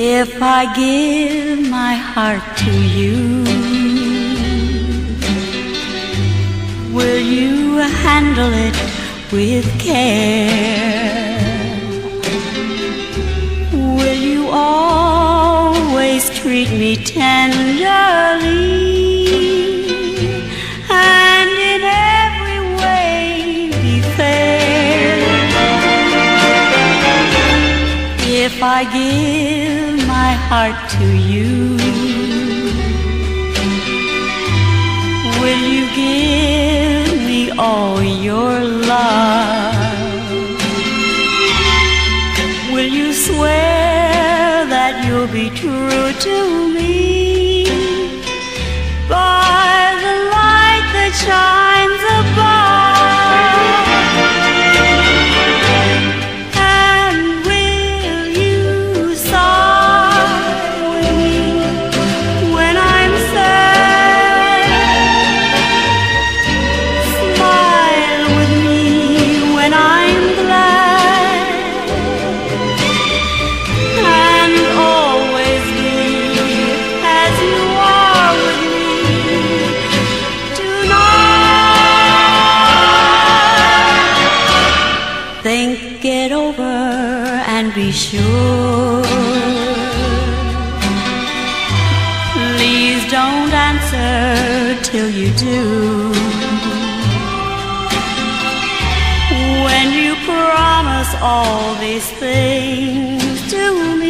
If I give my heart to you, will you handle it with care? Will you always treat me tenderly and in every way be fair? If I give my heart to you, will you give me all your love? Will you swear that you'll be true to me by the light that shines above? And will you sigh with me when I'm sad? Smile with me when I'm glad, and always be as you are with me tonight. Think it over and be sure. Please don't answer till you do. When you promise all these things to me,